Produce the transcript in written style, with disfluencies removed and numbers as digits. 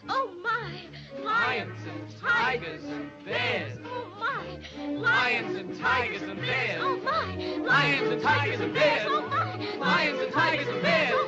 Oh, my. Lions and tigers and bears. Oh, my. Lions and tigers and bears. Oh, my. Lions and tigers and bears. Oh, my. Lions and tigers and bears. Oh,